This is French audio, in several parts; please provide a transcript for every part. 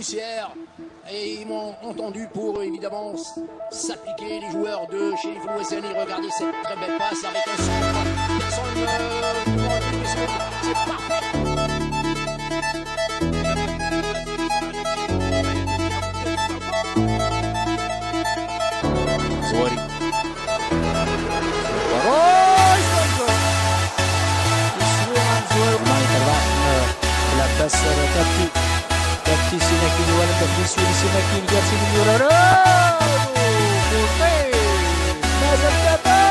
Et ils m'ont entendu pour évidemment s'appliquer les joueurs de chez Flouesseni. Regardez cette très belle passe avec un centre. Personne c'est parfait. زواري تبكي سيناكين ولا تبكي سيناكين جالسين يورارو ماذا تبع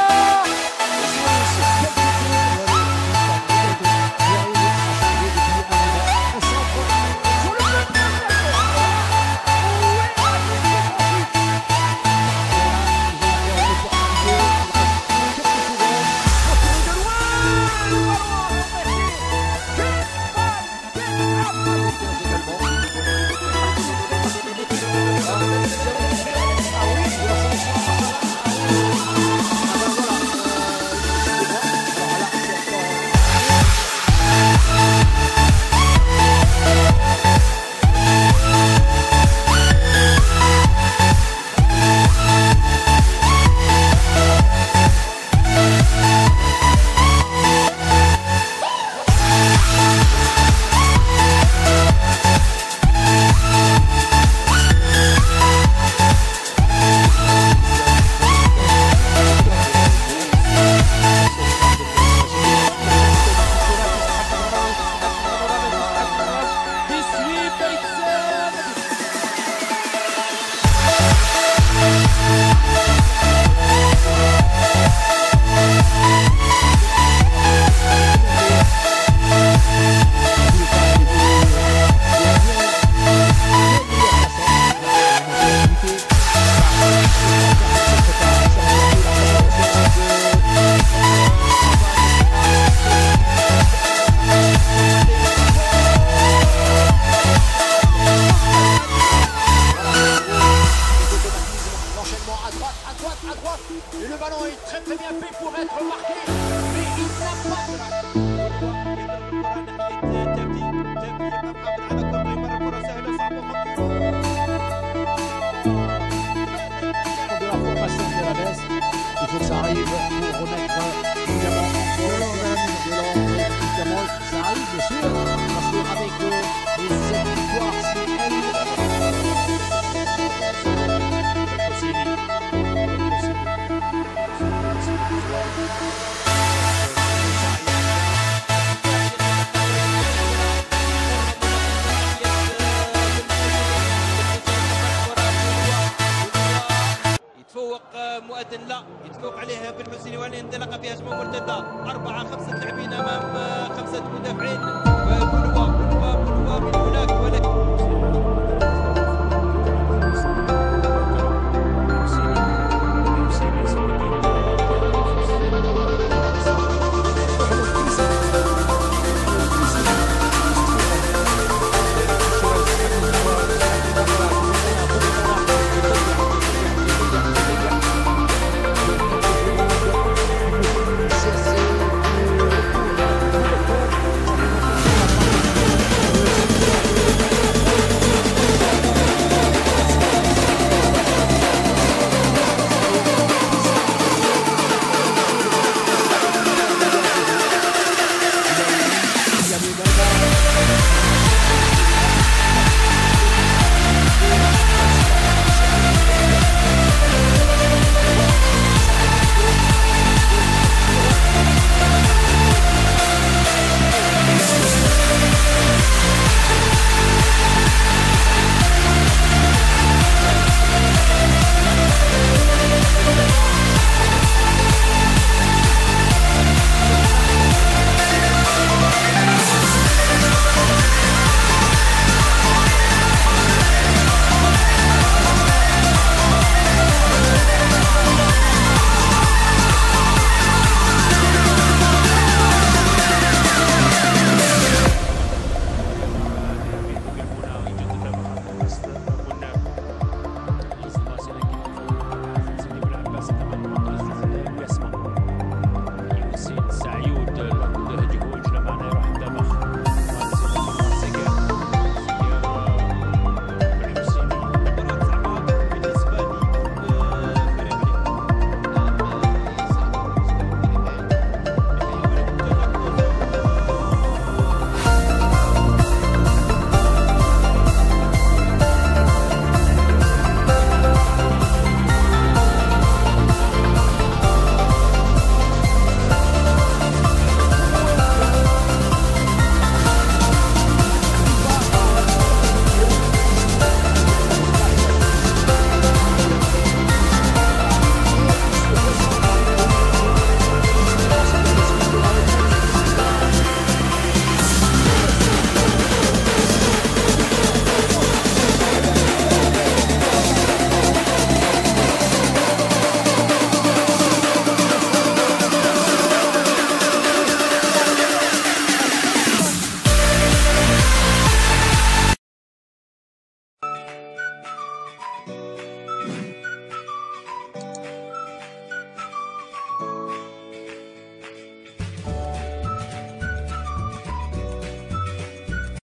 Et le ballon est très très bien fait pour être marqué, mais il n'a pas de la formation de la baisse, il faut que ça arrive pour remettre évidemment en cause de l'entrée, évidemment, ça arrive bien sûr, parce qu'avec cette victoire, si مؤذن لا يتفوق عليه بن حسين وانطلاقه في هجمه مرتده 4-5 لاعبين امام 5 مدافعين بلوى من هناك ولكن